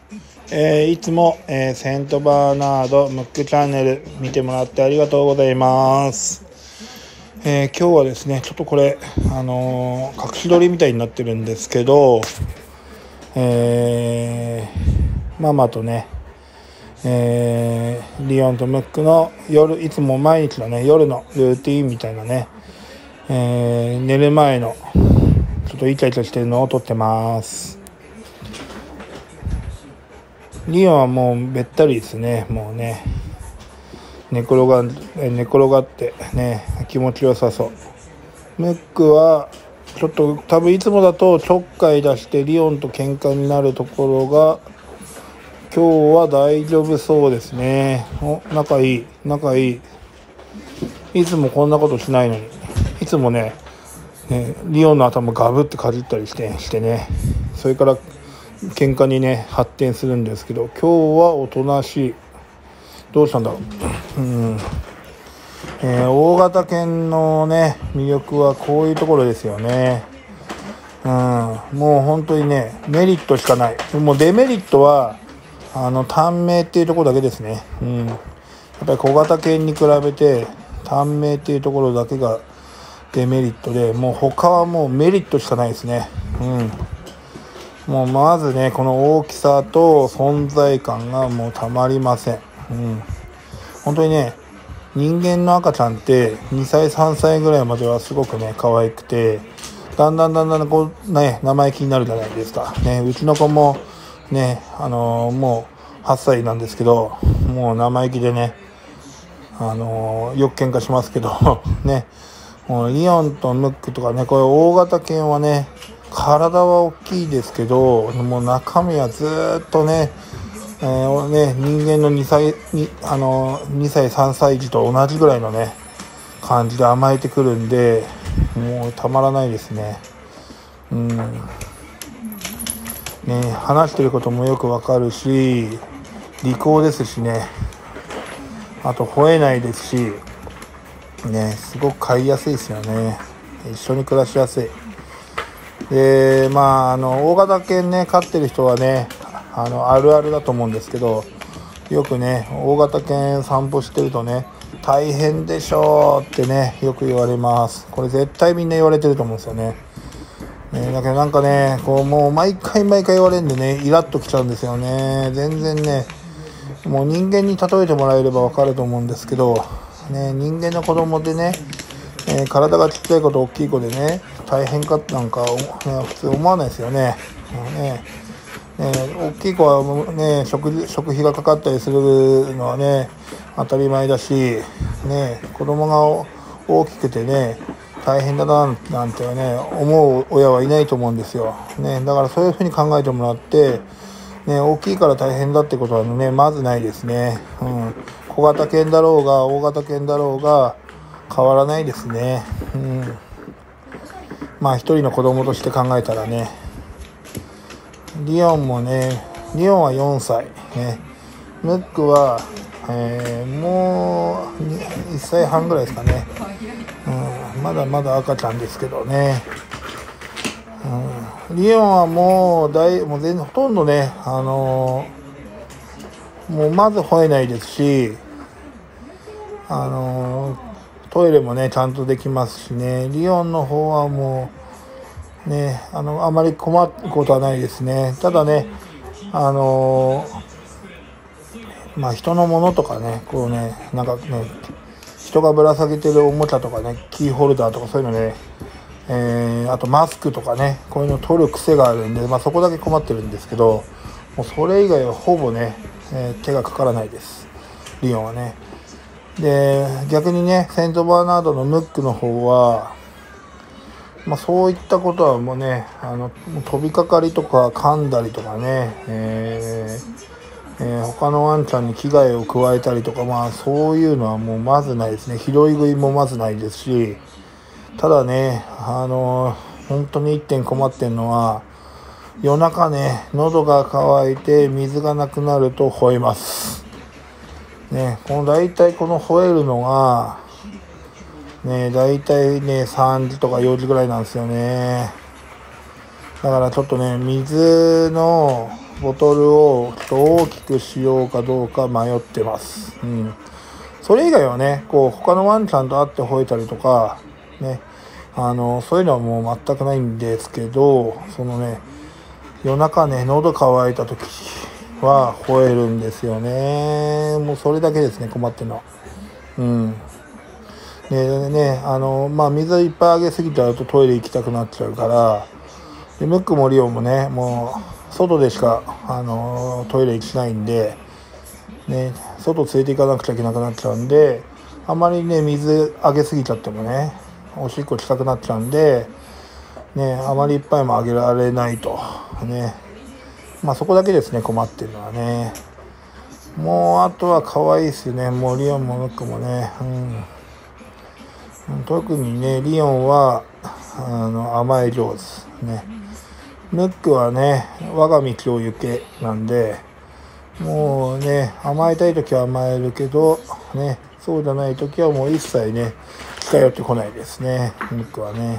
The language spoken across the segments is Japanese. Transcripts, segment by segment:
いつも、セントバーナードムックチャンネル見てもらってありがとうございます。今日はですねちょっとこれ隠し撮りみたいになってるんですけど、ママとね、リオンとムックの夜、いつも毎日のね夜のルーティーンみたいなね、寝る前のちょっとイチャイチャしてるのを撮ってます。リオンはもうべったりですね。もうね寝転がってね気持ちよさそう。ムックはちょっと多分いつもだとちょっかい出してリオンと喧嘩になるところが今日は大丈夫そうですね。仲いい。いつもこんなことしないのに、いつもねリオンの頭ガブってかじったりしてね、それから喧嘩にね発展するんですけど、今日はおとなしい。どうしたんだろう。大型犬のね魅力はこういうところですよね。もう本当にねメリットしかない。もうデメリットは短命っていうところだけですね。やっぱり小型犬に比べて短命っていうところだけがデメリットで、もう他はもうメリットしかないですね。もうまずねこの大きさと存在感がもうたまりません。本当にね人間の赤ちゃんって2歳3歳ぐらいまではすごくね可愛くて、だんだんこうね生意気になるじゃないですかね。うちの子もねもう8歳なんですけど、もう生意気でねよく喧嘩しますけどね、もうリオンとムックとかね、これ大型犬はね体は大きいですけど、もう中身はずっとね人間の2歳3歳児と同じぐらいのね感じで甘えてくるんで、もうたまらないですね。話してることもよくわかるし、利口ですしね、あと吠えないですしね、すごく飼いやすいですよね。一緒に暮らしやすいで、大型犬ね飼ってる人はねあるあるだと思うんですけど、よくね大型犬散歩してるとね大変でしょうってねよく言われます。これ絶対みんな言われてると思うんですよね。だけどなんかねこうもう毎回言われるんでねイラッときちゃうんですよね。全然ねもう人間に例えてもらえればわかると思うんですけどね、人間の子供でね、体がちっちゃい子と大きい子でね大変かなんか、普通思わないですよね。大きい子はね食費がかかったりするのはね当たり前だしね、子供が大きくてね大変だななんてね思う親はいないと思うんですよ、ね、だからそういうふうに考えてもらって、大きいから大変だってことはねまずないですね。小型犬だろうが大型犬だろうが変わらないですね。一人の子供として考えたらね、リオンは4歳ね、ムックは、もう1歳半ぐらいですかね。まだまだ赤ちゃんですけどね。リオンはもう全然ほとんどねもうまず吠えないですし、トイレもねちゃんとできますしね。リオンの方はもうねあまり困ることはないですね。ただね人のものとかねこうねなんかね人がぶら下げてるおもちゃとかねキーホルダーとかそういうのね、あとマスクとかねこういうの取る癖があるんで、そこだけ困ってるんですけど、もうそれ以外はほぼね、手がかからないですリオンはね。で逆にねセントバーナードのムックの方は、そういったことはもうね飛びかかりとか噛んだりとかね、他のワンちゃんに危害を加えたりとか、そういうのはもうまずないですね。拾い食いもまずないですし、ただね本当に一点困ってんのは夜中ね喉が渇いて水がなくなると吠えますね。大体この吠えるのがね大体ね3時とか4時ぐらいなんですよね。だからちょっとね水のボトルを大きくしようかどうか迷ってます。それ以外はね、こう他のワンちゃんと会って吠えたりとかね、そういうのはもう全くないんですけど、そのね、夜中ね、喉乾いた時は吠えるんですよね。もうそれだけですね、困ってるの。でね、水いっぱいあげすぎちゃうとトイレ行きたくなっちゃうから、でムックもリオンもね、もう外でしか、トイレしないんで、ね、外連れて行かなくちゃいけなくなっちゃうんで、あんまりね、水あげすぎちゃってもね、おしっこ近くなっちゃうんで、ね、あまりいっぱいもあげられないと。ね。そこだけですね、困ってるのはね。もう、あとは可愛いですよね。もう、リオンもムックもね。特にね、リオンは、甘え上手。ね。ムックはね、我が道を行けなんで、もうね、甘えたいときは甘えるけど、ね、そうじゃないときはもう一切ね、近寄ってこないですね、ムックはね。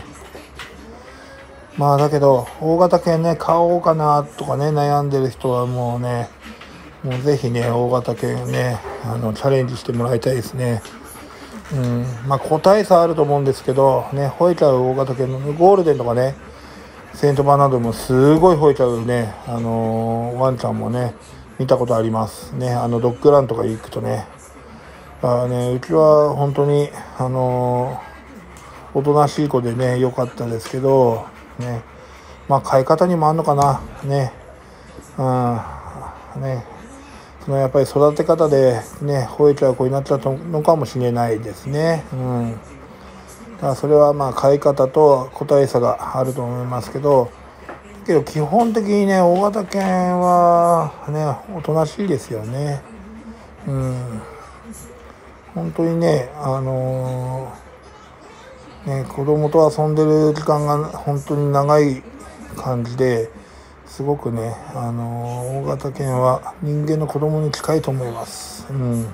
だけど、大型犬ね、買おうかなとかね、悩んでる人はもうぜひね、大型犬ね、チャレンジしてもらいたいですね。個体差あると思うんですけど、ね、吠えちゃう大型犬のゴールデンとかね、セントバーナードもすごい吠えちゃうね、ワンちゃんもね、見たことありますね。ドッグランとか行くとね。うちは本当に、おとなしい子でね、良かったですけど、ね、飼い方にもあんのかな、ね。そのやっぱり育て方でね、吠えちゃう子になっちゃったのかもしれないですね。だからそれは飼い方と個体差があると思いますけど、基本的にね、大型犬はね、おとなしいですよね。本当にね、子供と遊んでる時間が本当に長い感じで、すごくね、大型犬は人間の子供に近いと思います。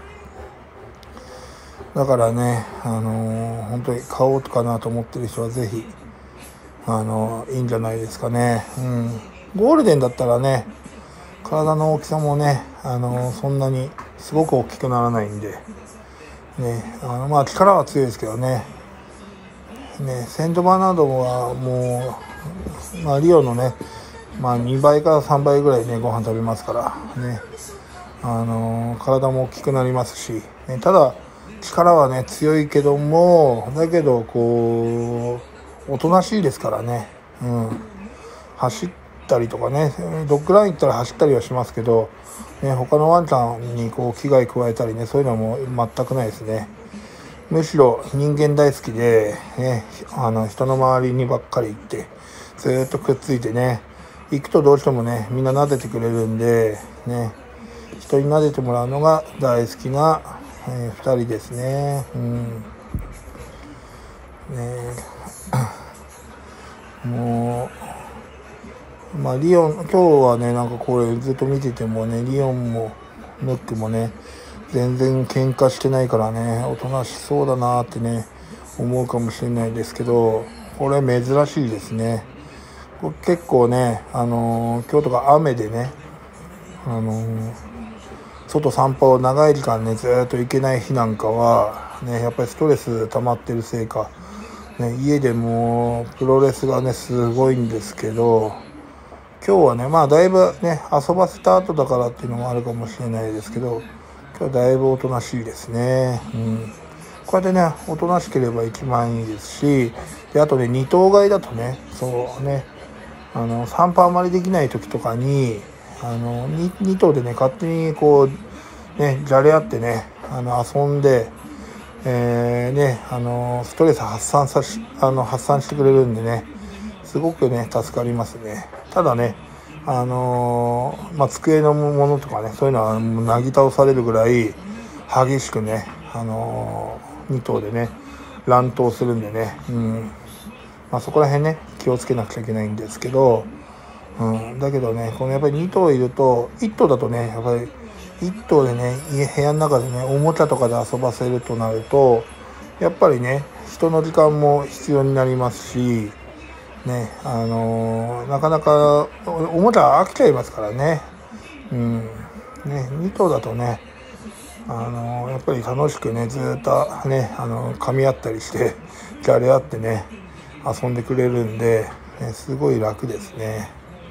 だからね、本当に買おうかなと思ってる人はぜひ、いいんじゃないですかね。ゴールデンだったらね、体の大きさもね、そんなにすごく大きくならないんで、ね、力は強いですけどね。セントバーナードはもう、リオのね、2倍から3倍ぐらいね、ご飯食べますからね、体も大きくなりますし、ね、ただ力はね強いけども、だけどこうおとなしいですからね。走ったりとかね、ドッグラン行ったら走ったりはしますけど、ね、他のワンちゃんにこう危害加えたりね、そういうのも全くないですね。むしろ人間大好きで、ね、人の周りにばっかり行ってずっとくっついてね、行くとどうしてもね、みんな撫でてくれるんでね、人に撫でてもらうのが大好きな、2人ですね。もうリオン、今日はね、なんかこれずっと見ててもね、リオンもムックもね、全然喧嘩してないからね、おとなしそうだなってね思うかもしれないですけど、これ珍しいですね。これ結構ね、今日とか雨でね、外散歩を長い時間ねずっと行けない日なんかはね、やっぱりストレス溜まってるせいか、ね、家でもプロレスがねすごいんですけど、今日はねだいぶね遊ばせた後だからっていうのもあるかもしれないですけど、今日はだいぶおとなしいですね。こうやってねおとなしければ一番いいですし、であとね2頭飼いだとね、そうね、散歩あまりできない時とかに2頭でね勝手にこうねじゃれ合ってね遊んで、ストレス発散してくれるんでね、すごくね助かりますね。ただね机のものとかね、そういうのはもうなぎ倒されるぐらい激しくね2頭でね乱闘するんでね、そこら辺ね気をつけなくちゃいけないんですけど、だけどねこのやっぱり2頭いると、1頭だとねやっぱり1頭でね部屋の中でねおもちゃとかで遊ばせるとなると、やっぱりね人の時間も必要になりますしね、なかなかおもちゃ飽きちゃいますからね。 ね、2頭だとねやっぱり楽しくねずっとね噛み合ったりしてじゃれ合ってね遊んでくれるんで、ね、すごい楽ですね。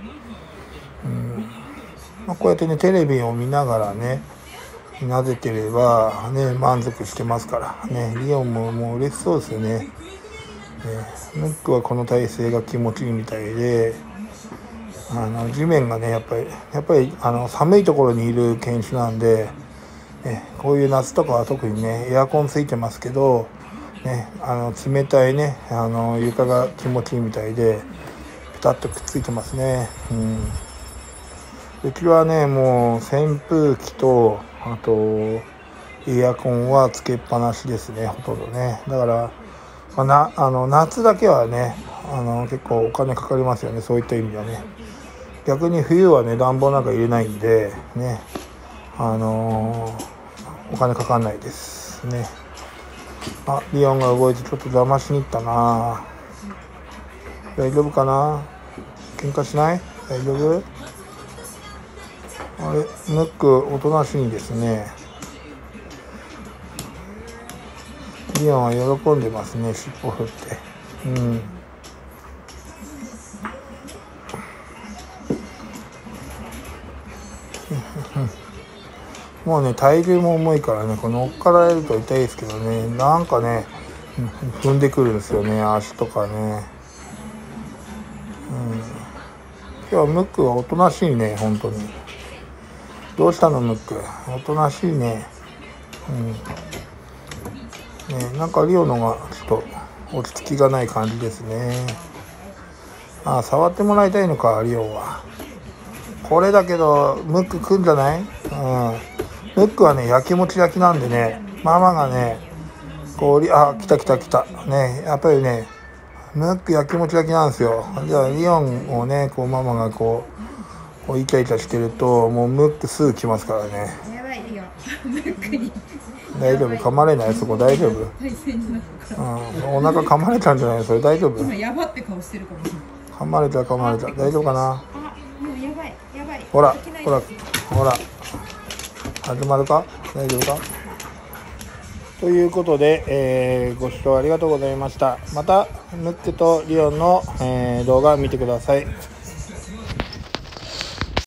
こうやってねテレビを見ながらねなでてればね満足してますからね。リオンももう嬉しそうですよね。ムックはこの体勢が気持ちいいみたいで、地面がねやっぱり寒いところにいる犬種なんで、こういう夏とかは特にねエアコンついてますけど、ね、冷たいね床が気持ちいいみたいでピタッとくっついてますね。うちはねもう扇風機とあとエアコンはつけっぱなしですね、ほとんどね。だから、夏だけはね結構お金かかりますよね、そういった意味ではね。逆に冬はね暖房なんか入れないんでねお金かかんないですね。リオンが動いてちょっと邪魔しに行ったな。大丈夫かな、喧嘩しない？大丈夫？あれムックおとなしいですね。リオンは喜んでますね、尻尾振って。もうね体重も重いからね、この乗っかられると痛いですけどね、なんかね踏んでくるんですよね、足とかね。今日はムックはおとなしいね、本当に。どうしたのムック、おとなしいね。なんかリオのがちょっと落ち着きがない感じですね。触ってもらいたいのか、リオは。これだけどムック来んじゃない？ムックはねやきもち焼きなんでね、ママがねこう来たね、やっぱりねムックやきもち焼きなんですよ。じゃあリオンをねこうママがこうイチャイチャしてるともうムックすぐ来ますからね。 やばいよムックに。 大丈夫？噛まれない？そこ大丈夫？お腹噛まれたんじゃない？それ大丈夫？ 今やばって顔してるかもしれない。 噛まれた大丈夫かな？ もうやばい。 ほら始まるか？大丈夫か？ということで、ご視聴ありがとうございました。またムックとリオンの、動画見てください。